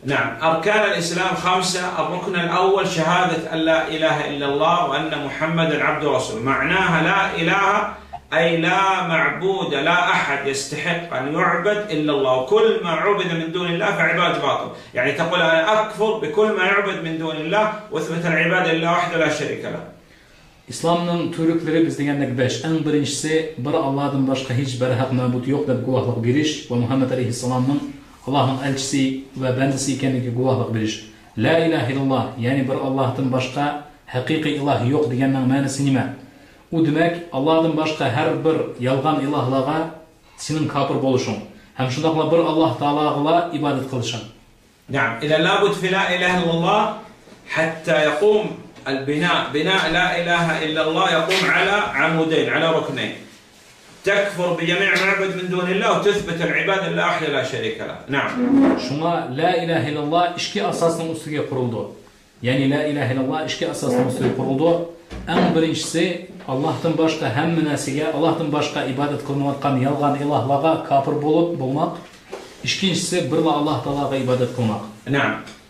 نعم، أركان الإسلام 5. الركن الأول شهادة أن لا إله إلا الله وأن محمدا عبده ورسوله. معناها لا إله أي لا معبود، لا أحد يستحق أن يعبد إلا الله، وكل ما عبد من دون الله فعبادة باطل. يعني تقول أنا أكفر بكل ما يعبد من دون الله واثبت العبادة لله وحده لا شريك له. İslamның türüklері біз дегендек 5. Ең біріншісі бір Алладан башқа ешбір хақ мәбуд жоқ деп гуахлық беріш, ва Мұхаммед алейхиссаламның Аллахның әлчісі ва бәндісі екендігі гуахлық беріш. Ла иляха иллаллах, яғни бір Аллахтан башқа хақиқи илах жоқ дегеннің мәнісі неме? У демек, Алладан башқа һәр бір ялған илахлаға сенің капыр болушың. Һәм шундaqla бір Аллах Таалаға ибадат қылышың. نعم، إذا لابد في لا إله إلا الله حتى يقوم البناء، بناء لا إله إلا الله يقوم على عمودين، على ركنين. تكفر بجميع معبد من دون الله وتثبت العبادة لله وحده لا شريك له. نعم. Şuna la ilahe illallah işki asasının üstüge kuruldu. Yani la ilahe illallah işki asasının üstüge kuruldu. En birincisi Allah'tan başka hem nasiga, Allah'tan başka ibadet kılınatkan yalgan ilahlara kafir bulup bulmak. İkincisi birla Allah Teala'ga ibadet kılmak. نعم.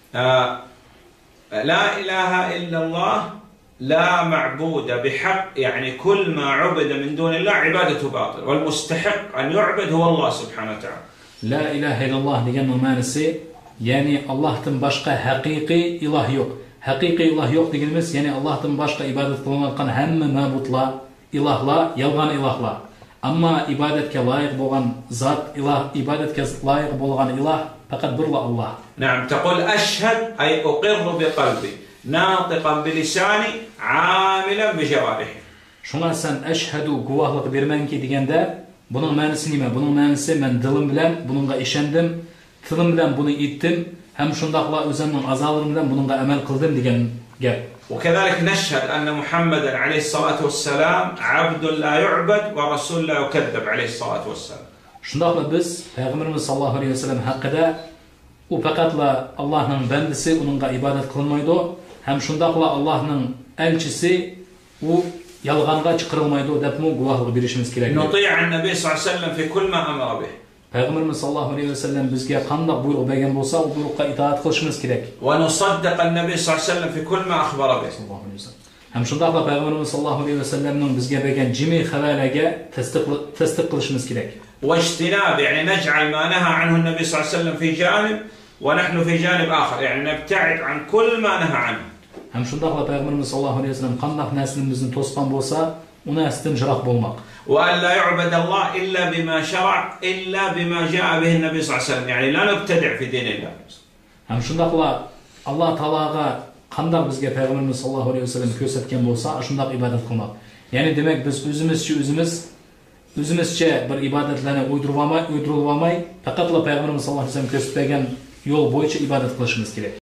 لا إله إلا الله لا معبود بحق، يعني كل ما عبد من دون الله عبادته باطل، والمستحق أن يعبد هو الله سبحانه وتعالى. La ilahe illallah degenin manisi yani Allah'tan başka hakiki ilah yok. Hakiki ilah yok degenimiz yani Allah'tan başka ibadet kılınatkan hemme mabutla, ilahla, yalgan ilahla. Ama ibadetke layık bolan zat ilah, ibadetke layık bolan ilah fakat birla Allah. نعم، تقول أشهد أي أقر بقلبي ناطقا بلساني عاملا بجوارحي. Şuna sen eşhedü guvahlık vermen ki degende bunun manisi nime? Bunun manisi men dilim bilen bununla işendim, tilim bilen bunu ettim, hem şundakla özümün azalırım bilen bununla amel kıldım degen gel. وكذلك نشهد أن محمدا عليه الصلاة والسلام عبد لا يعبد ورسول لا يكذب عليه الصلاة والسلام. Şundakla biz Peygamberimiz sallallahu aleyhi ve sellem hakkında o fakatla Allah'ın bendisi onunla ibadet kılmaydı, hem şundakla Allah'ın elçisi o yalğanga çıkarılmaydı deyip mu guvahlık verişimiz gerek. نطيع النبي صلى الله عليه وسلم في كل ما أمر به. Peygamberimiz sallallahu aleyhi ve sellem bizge qandaq buyruq bergen bolsa o buyruqqa itaat qilishimiz kerak. ونصدق النبي صلى الله عليه وسلم في كل ما أخبر به. Hem şundaqla Peygamberimiz sallallahu aleyhi ve sellem'nin bizge bergen jimi xabarlarga tasdiq qilishimiz kerak. واجتناب يعني نجعل ما نهى عنه النبي صلى الله عليه وسلم في جانب ونحن في جانب آخر، يعني نبتعد عن كل ما نهى عنه. Hem şundaqla Peygamberimiz sallallahu aleyhi ve sellem qandaq narsalarimizni to'sqan bolsa, u narsadan jiroq bolmoq. وأن لا يعبد الله إلا بما شرع إلا بما جاء به النبي صلى الله عليه وسلم، يعني لا نبتدع في دين الله. Hem şundaqla Allah Taalaga qandaq bizge Peygamberimiz sallallahu aleyhi ve sellem ko'rsatgan bolsa, shundaq ibodat qilmoq. Yani demek biz özümüzce bir ibadetlerine uydurulmay, faqatla Peygamberimiz sallallahu aleyhi ve sellem ko'rsatgan yo'l bo'yicha ibodat qilishimiz kerak.